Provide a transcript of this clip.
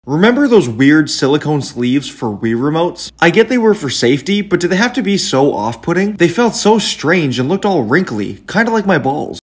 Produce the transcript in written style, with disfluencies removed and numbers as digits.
Remember those weird silicone sleeves for Wii remotes? I get they were for safety, but did they have to be so off-putting? They felt so strange and looked all wrinkly, kinda like my balls.